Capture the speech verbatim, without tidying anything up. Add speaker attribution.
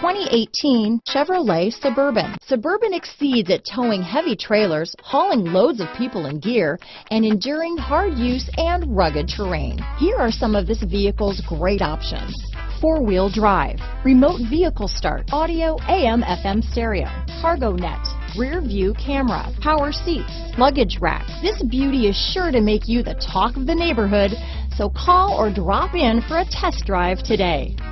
Speaker 1: twenty eighteen Chevrolet Suburban. Suburban exceeds at towing heavy trailers, hauling loads of people and gear, and enduring hard use and rugged terrain. Here are some of this vehicle's great options: four-wheel drive, remote vehicle start, audio A M F M stereo, cargo net, rear view camera, power seats, luggage rack. This beauty is sure to make you the talk of the neighborhood, so call or drop in for a test drive today.